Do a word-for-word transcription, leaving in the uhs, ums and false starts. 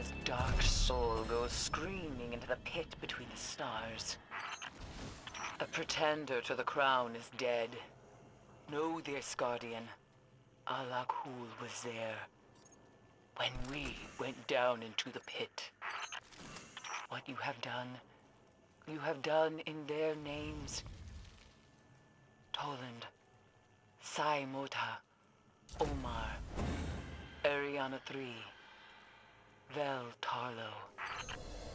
His dark soul goes screaming into the pit between the stars. The pretender to the crown is dead. Know this, Guardian. Al-Akhul was there when we went down into the pit. What you have done, you have done in their names. Toland, Sai Mota, Omar, Ariana three, Vel Tarlo.